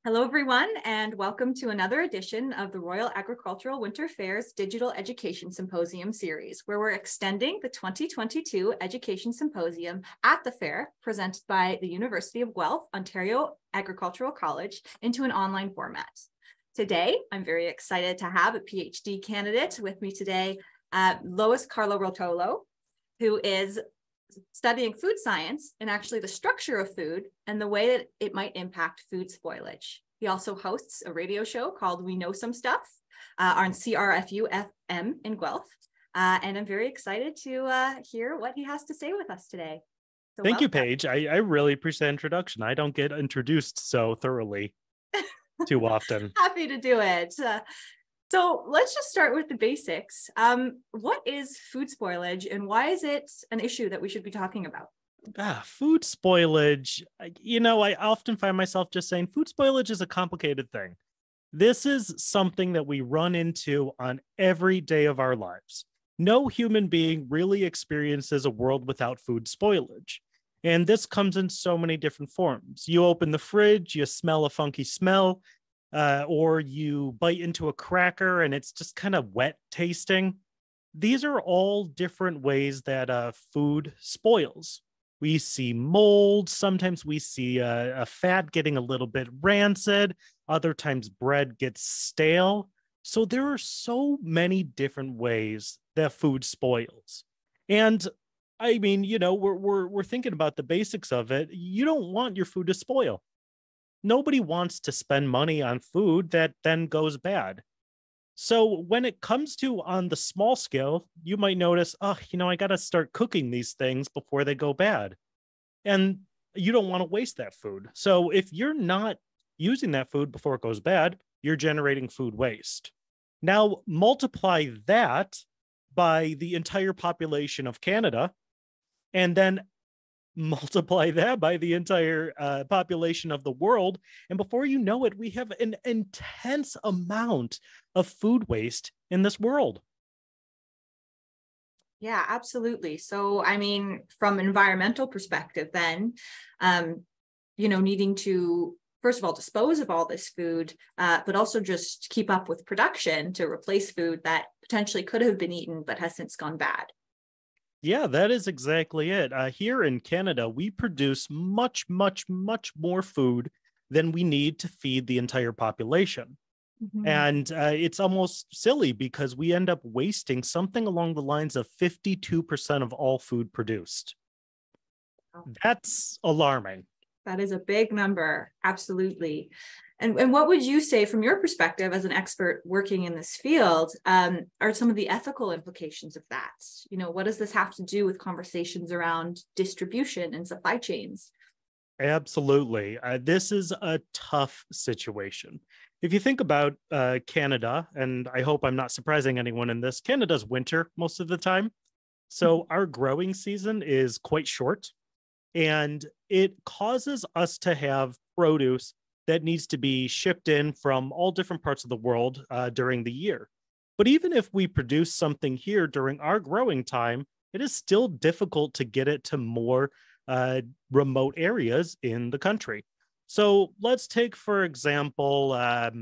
Hello, everyone, and welcome to another edition of the Royal Agricultural Winter Fair's Digital Education Symposium series, where we're extending the 2022 Education Symposium at the fair, presented by the University of Guelph, Ontario Agricultural College, into an online format. Today, I'm very excited to have a PhD candidate with me today, Louis Colaruotolo, who is studying food science and actually the structure of food and the way that it might impact food spoilage. He also hosts a radio show called We Know Some Stuff on CFRU FM in Guelph. And I'm very excited to hear what he has to say with us today. So Thank you, Paige. I really appreciate the introduction. I don't get introduced so thoroughly too often. Happy to do it. So let's just start with the basics. What is food spoilage and why is it an issue that we should be talking about? Food spoilage. I often find myself just saying food spoilage is a complicated thing. This is something that we run into on every day of our lives. No human being really experiences a world without food spoilage. And this comes in so many different forms. You open the fridge, you smell a funky smell, or you bite into a cracker and it's just kind of wet tasting. These are all different ways that food spoils. We see mold. Sometimes we see a fat getting a little bit rancid. Other times bread gets stale. So there are so many different ways that food spoils. And I mean, we're thinking about the basics of it. You don't want your food to spoil. Nobody wants to spend money on food that then goes bad. So when it comes to on the small scale, you might notice, I got to start cooking these things before they go bad. And you don't want to waste that food. So if you're not using that food before it goes bad, you're generating food waste. Now multiply that by the entire population of Canada, and then multiply that by the entire population of the world. And before you know it, we have an intense amount of food waste in this world. Yeah, absolutely. So, I mean, from an environmental perspective, then, needing to, first of all, dispose of all this food, but also just keep up with production to replace food that potentially could have been eaten, but has since gone bad. Yeah, that is exactly it. Here in Canada, we produce much, much, much more food than we need to feed the entire population. Mm-hmm. And it's almost silly because we end up wasting something along the lines of 52% of all food produced. Wow. That's alarming. That is a big number. Absolutely. And what would you say from your perspective as an expert working in this field are some of the ethical implications of that? What does this have to do with conversations around distribution and supply chains? Absolutely. This is a tough situation. If you think about Canada, and I hope I'm not surprising anyone in this, Canada's winter most of the time. So our growing season is quite short, and it causes us to have produce that needs to be shipped in from all different parts of the world during the year. But even if we produce something here during our growing time, it is still difficult to get it to more remote areas in the country. So let's take, for example,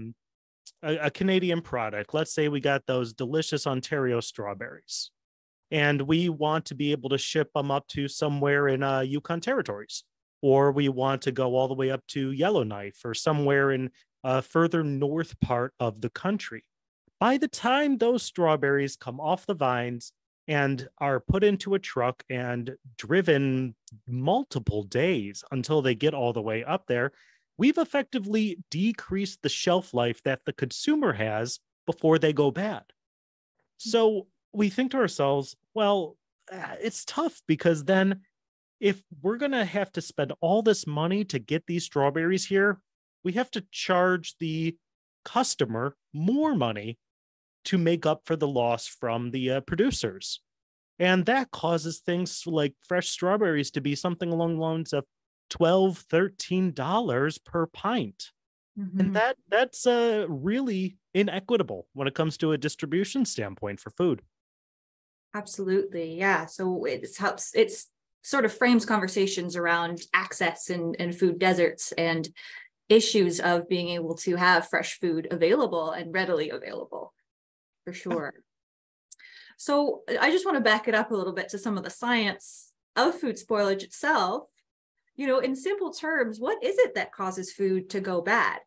a Canadian product. Let's say we got those delicious Ontario strawberries, and we want to be able to ship them up to somewhere in Yukon territories. Or we want to go all the way up to Yellowknife or somewhere in a further north part of the country. By the time those strawberries come off the vines and are put into a truck and driven multiple days until they get all the way up there, we've effectively decreased the shelf life that the consumer has before they go bad. So we think to ourselves, well, it's tough because then if we're going to have to spend all this money to get these strawberries here, we have to charge the customer more money to make up for the loss from the producers. And that causes things like fresh strawberries to be something along the lines of $12, $13 per pint. Mm-hmm. And that's really inequitable when it comes to a distribution standpoint for food. Absolutely. Yeah. So it's sort of frames conversations around access and food deserts. And, issues of being able to have fresh food available and readily available, for sure. So I just want to back it up a little bit to some of the science of food spoilage itself. You know, in simple terms, what is it that causes food to go bad?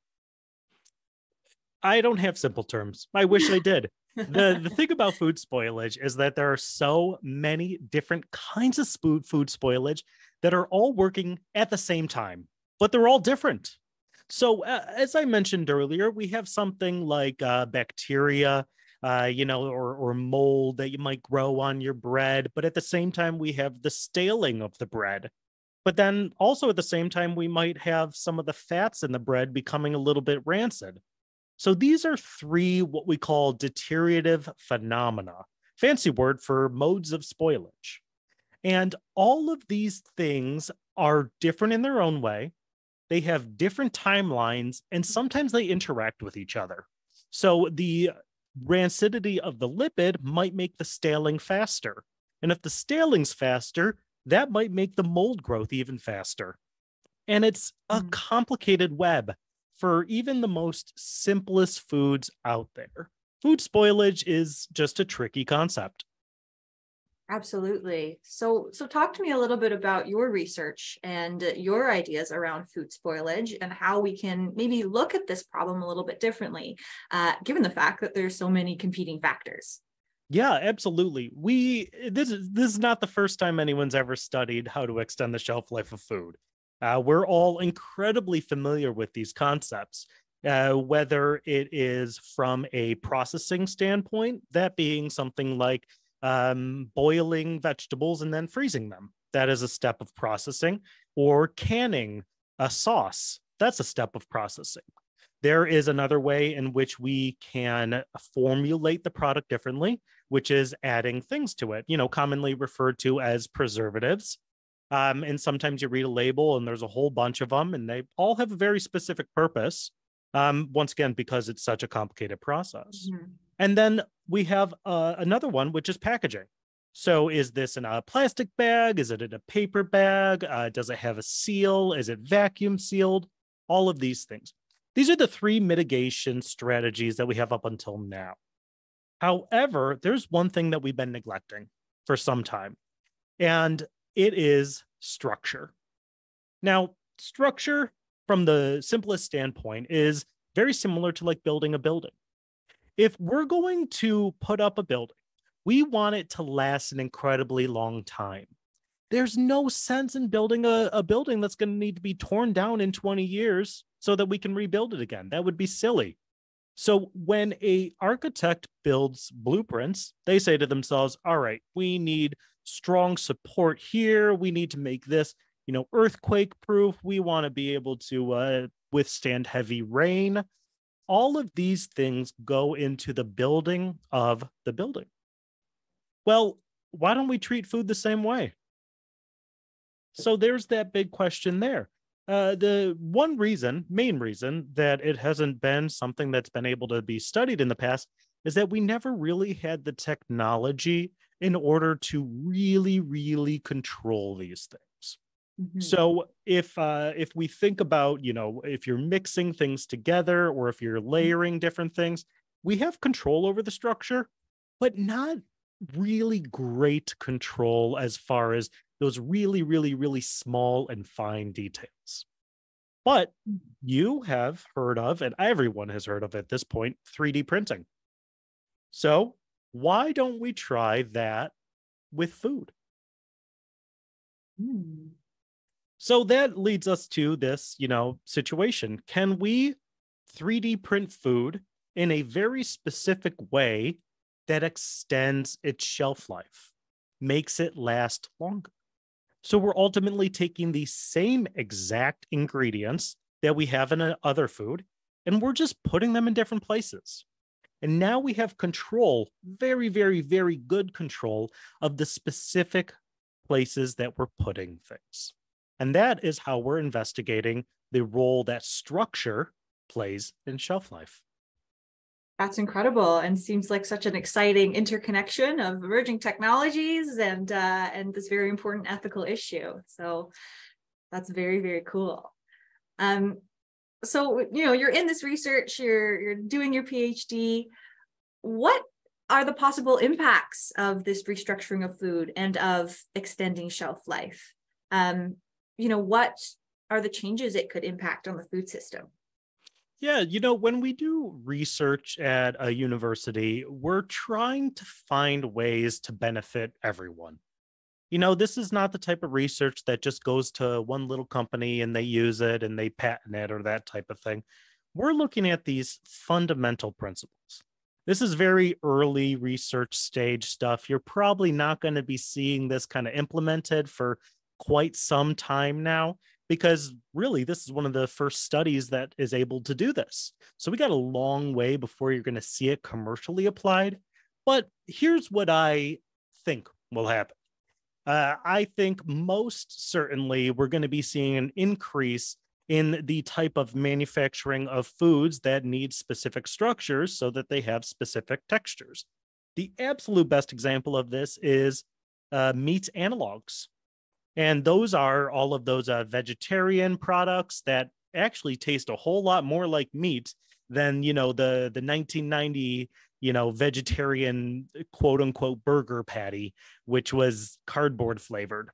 I don't have simple terms. I wish I did. The thing about food spoilage is that there are so many different kinds of food spoilage that are all working at the same time, but they're all different. So as I mentioned earlier, we have something like bacteria, or mold that you might grow on your bread. But at the same time, we have the staling of the bread. But then also at the same time, we might have some of the fats in the bread becoming a little bit rancid. So these are three what we call deteriorative phenomena, fancy word for modes of spoilage. And all of these things are different in their own way. They have different timelines, and sometimes they interact with each other. So the rancidity of the lipid might make the staling faster. And if the staling's faster, that might make the mold growth even faster. And it's a complicated web for even the most simplest foods out there. Food spoilage is just a tricky concept. Absolutely. So talk to me a little bit about your research and your ideas around food spoilage and how we can maybe look at this problem a little bit differently, given the fact that there's so many competing factors. Yeah, absolutely. This is not the first time anyone's ever studied how to extend the shelf life of food. We're all incredibly familiar with these concepts, whether it is from a processing standpoint, that being something like boiling vegetables and then freezing them. That is a step of processing, or canning a sauce. That's a step of processing. There is another way in which we can formulate the product differently, which is adding things to it, commonly referred to as preservatives. And sometimes you read a label and there's a whole bunch of them and they all have a very specific purpose. Once again, because it's such a complicated process. Mm-hmm. And then we have another one, which is packaging. So is this in a plastic bag? Is it in a paper bag? Does it have a seal? Is it vacuum sealed? All of these things. These are the three mitigation strategies that we have up until now. However, there's one thing that we've been neglecting for some time, and it is structure. Now, structure from the simplest standpoint is very similar to like building a building. If we're going to put up a building, we want it to last an incredibly long time. There's no sense in building a building that's going to need to be torn down in 20 years so that we can rebuild it again. That would be silly. So when an architect builds blueprints, they say to themselves, all right, we need strong support here. We need to make this, earthquake proof. We want to be able to withstand heavy rain. All of these things go into the building of the building. Well, why don't we treat food the same way? So there's that big question there. The main reason that it hasn't been something that's been able to be studied in the past is that we never really had the technology in order to really, really control these things. Mm-hmm. So if we think about, if you're mixing things together or if you're layering different things, we have control over the structure, but not really great control as far as those really, really, really small and fine details. But you have heard of, and everyone has heard of at this point, 3D printing. So why don't we try that with food? So that leads us to this, situation. Can we 3D print food in a very specific way that extends its shelf life, makes it last longer? So we're ultimately taking the same exact ingredients that we have in other food, and we're just putting them in different places. And now we have control, very, very, very good control of the specific places that we're putting things. And that is how we're investigating the role that structure plays in shelf life. That's incredible, and seems like such an exciting interconnection of emerging technologies and this very important ethical issue. So that's very, very cool. So, you're in this research, you're doing your PhD. What are the possible impacts of this restructuring of food and of extending shelf life? What are the changes it could impact on the food system? Yeah, when we do research at a university, we're trying to find ways to benefit everyone. This is not the type of research that just goes to one little company and they use it and they patent it or that type of thing. We're looking at these fundamental principles. This is very early research stage stuff. You're probably not going to be seeing this kind of implemented for quite some time now, because really this is one of the first studies that is able to do this. So we got a long way before you're going to see it commercially applied. But here's what I think will happen. I think most certainly we're going to be seeing an increase in the type of manufacturing of foods that need specific structures so that they have specific textures. The absolute best example of this is meat analogs. And those are all of those vegetarian products that actually taste a whole lot more like meat than, the 1990 vegetarian quote unquote burger patty, which was cardboard flavored.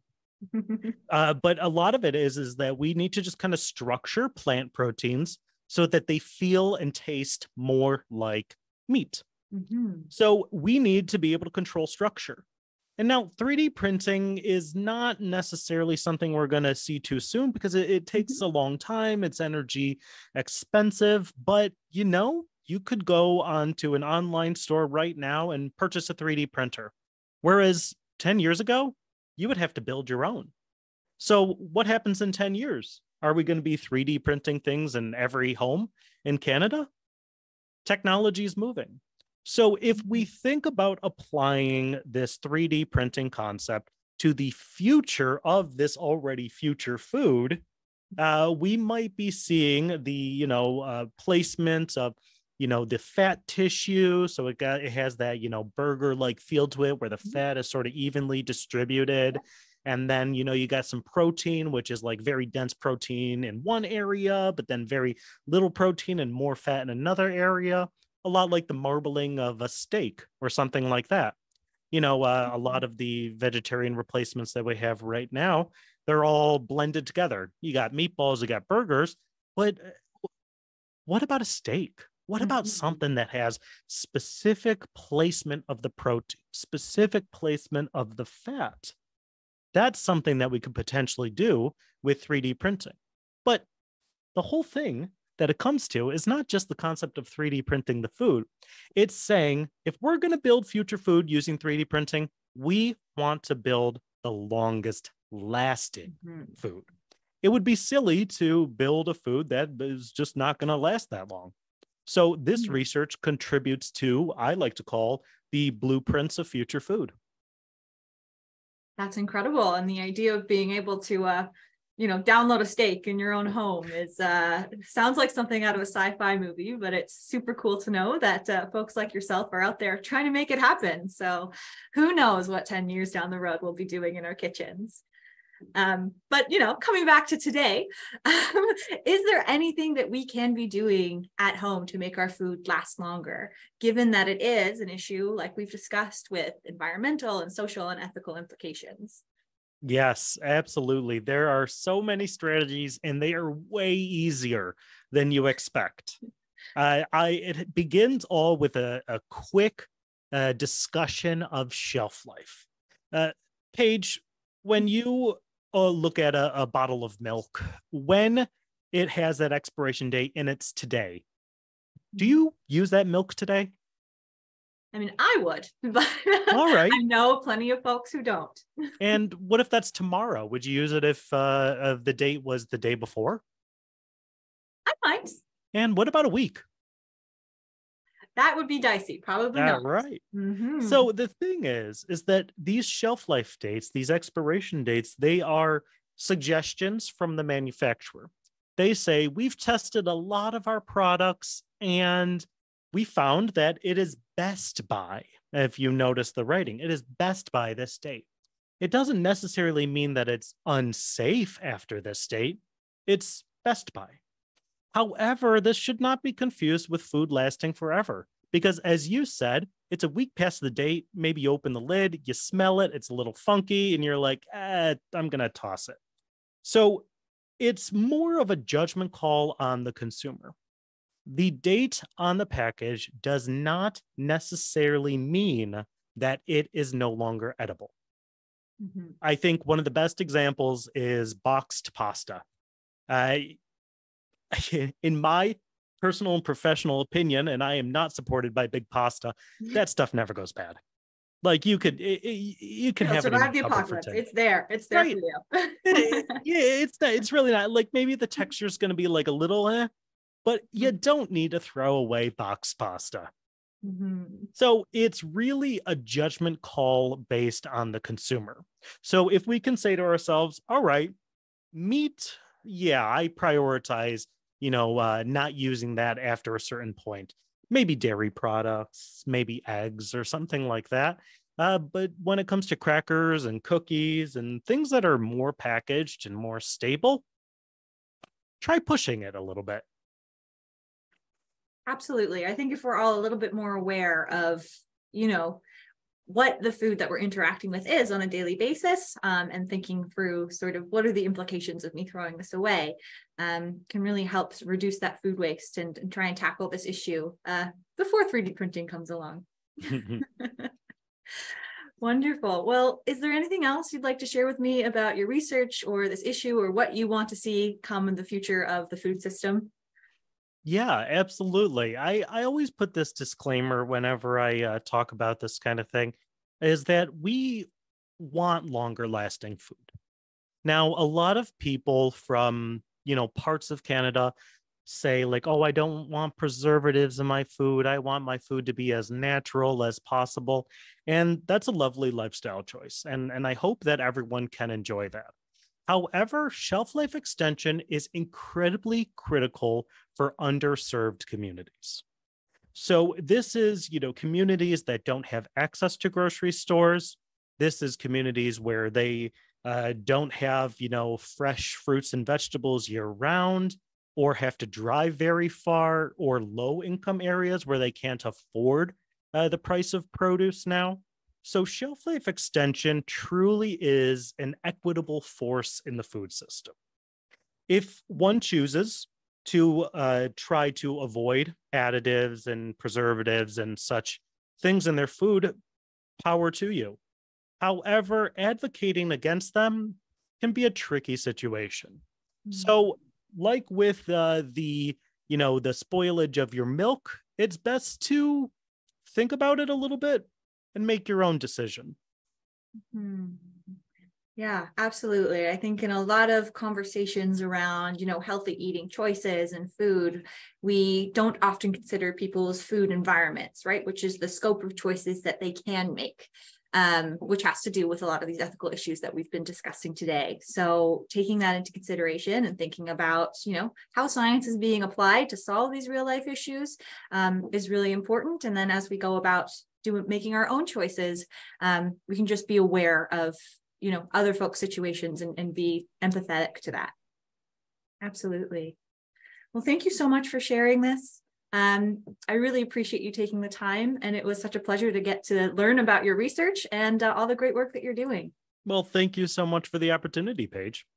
But a lot of it is that we need to just kind of structure plant proteins so that they feel and taste more like meat. Mm-hmm. So we need to be able to control structure. And now 3D printing is not necessarily something we're going to see too soon because it takes a long time. It's energy expensive, but you could go onto an online store right now and purchase a 3D printer. Whereas 10 years ago, you would have to build your own. So what happens in 10 years? Are we going to be 3D printing things in every home in Canada? Technology is moving. So if we think about applying this 3D printing concept to the future of this already future food, we might be seeing the placement of the fat tissue. So it has that burger-like feel to it where the fat is sort of evenly distributed. And then you got some protein, which is like very dense protein in one area, but then very little protein and more fat in another area. A lot like the marbling of a steak or something like that. A lot of the vegetarian replacements that we have right now, they're all blended together. You got meatballs, you got burgers, but what about a steak? What about something that has specific placement of the protein, specific placement of the fat? That's something that we could potentially do with 3D printing. But the whole thing that it comes to is not just the concept of 3D printing the food. It's saying if we're going to build future food using 3D printing, we want to build the longest lasting food. It would be silly to build a food that is just not going to last that long. So this research contributes to, I like to call, the blueprints of future food. That's incredible. And the idea of being able to download a steak in your own home is sounds like something out of a sci-fi movie, but it's super cool to know that folks like yourself are out there trying to make it happen. So who knows what 10 years down the road we'll be doing in our kitchens. But coming back to today, is there anything that we can be doing at home to make our food last longer, given that it is an issue like we've discussed with environmental and social and ethical implications? Yes, absolutely. There are so many strategies and they are way easier than you expect. It begins all with a quick discussion of shelf life. Paige, when you look at a bottle of milk, when it has that expiration date and it's today, do you use that milk today? I mean, I would, but all right. I know plenty of folks who don't. And what if that's tomorrow? Would you use it if the date was the day before? I might. And what about a week? That would be dicey. Probably not. Right. So the thing is that these shelf life dates, these expiration dates, they are suggestions from the manufacturer. They say, we've tested a lot of our products and we found that it is best by, if you notice the writing, it is best by this date. It doesn't necessarily mean that it's unsafe after this date. It's best by. However, this should not be confused with food lasting forever. Because as you said, it's a week past the date. Maybe you open the lid, you smell it, it's a little funky, and you're like, I'm going to toss it. So it's more of a judgment call on the consumer. The date on the package does not necessarily mean that it is no longer edible. Mhm. I think one of the best examples is boxed pasta. Uh, in my personal and professional opinion, and I am not supported by Big Pasta, that stuff never goes bad. Like you can It'll have it in survive your the cupboard for apocalypse. 10. It's there. It's there for Right. you. Yeah, it's really not like maybe the texture is going to be like a little, but you don't need to throw away box pasta. Mhm. So it's really a judgment call based on the consumer. So if we can say to ourselves, all right, meat, yeah, I prioritize, not using that after a certain point. Maybe dairy products, maybe eggs or something like that. But when it comes to crackers and cookies and things that are more packaged and more stable, try pushing it a little bit. Absolutely. I think if we're all a little bit more aware of, what the food that we're interacting with is on a daily basis, and thinking through sort of what are the implications of me throwing this away, can really help reduce that food waste and try and tackle this issue before 3D printing comes along. Wonderful. Well, is there anything else you'd like to share with me about your research or this issue or what you want to see come in the future of the food system? Yeah, absolutely. I always put this disclaimer whenever I talk about this kind of thing is that we want longer lasting food. Now, a lot of people from, parts of Canada say like, "Oh, I don't want preservatives in my food. I want my food to be as natural as possible." And that's a lovely lifestyle choice. And I hope that everyone can enjoy that. However, shelf life extension is incredibly critical for underserved communities. So this is, communities that don't have access to grocery stores. This is communities where they don't have, fresh fruits and vegetables year round, or have to drive very far, or low income areas where they can't afford the price of produce now. So shelf life extension truly is an equitable force in the food system. If one chooses to try to avoid additives and preservatives and such things in their food, power to you. However, advocating against them can be a tricky situation. So, like with the spoilage of your milk, it's best to think about it a little bit and make your own decision. Hmm. Yeah, absolutely. I think in a lot of conversations around, healthy eating choices and food, we don't often consider people's food environments, right? Which is the scope of choices that they can make, which has to do with a lot of these ethical issues that we've been discussing today. So taking that into consideration and thinking about, how science is being applied to solve these real life issues, is really important. And then as we go about making our own choices, we can just be aware of other folks' situations and be empathetic to that. Absolutely. Well, thank you so much for sharing this. I really appreciate you taking the time, and it was such a pleasure to get to learn about your research and all the great work that you're doing. Well, thank you so much for the opportunity, Paige.